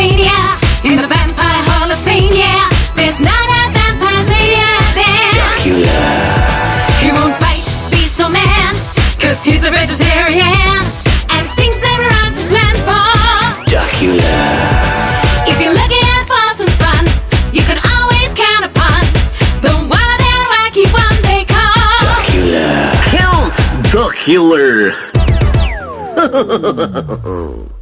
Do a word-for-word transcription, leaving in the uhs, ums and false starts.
mania in the Vampire Hall of Fame, yeah. There's not a vampire savior there. Duckula. He won't bite, beast or man, cause he's a vegetarian and thinks there are lots to plan for. Duckula. If you're looking out for some fun, you can always count upon the wild and wacky one they call Duckula. Count Duckula.